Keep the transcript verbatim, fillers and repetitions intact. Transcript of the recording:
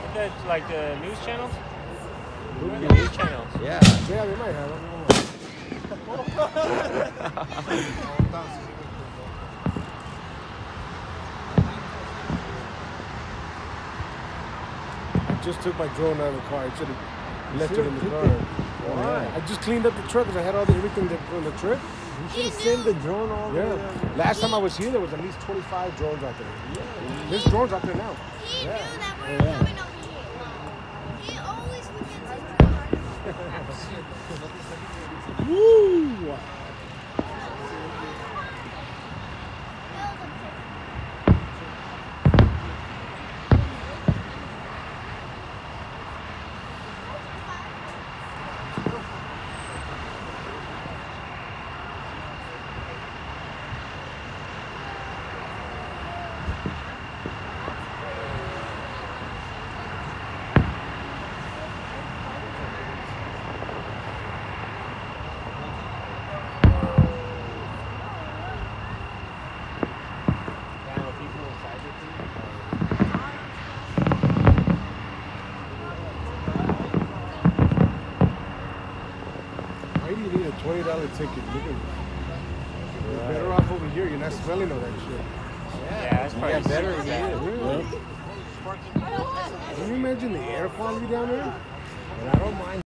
have the like the news channels? The news channels. Yeah. Yeah, they might have them. I just took my drone out of the car. I should have left it in the car. Why? I just cleaned up the truck because I had all the everything that on the trip. You should have sent the drone all the way Yeah. down. Last time I was here, there was at least twenty-five drones out there. Yeah. There's drones out there now. He Yeah. knew that we were Oh, yeah. coming over here. He always forgets his Woo! Why do you need a twenty dollar ticket? You can, you're better off over here. You're not smelling all that shit. Yeah, that's probably Yeah, better super than bad. you. Can you imagine the air quality down there? But I don't mind.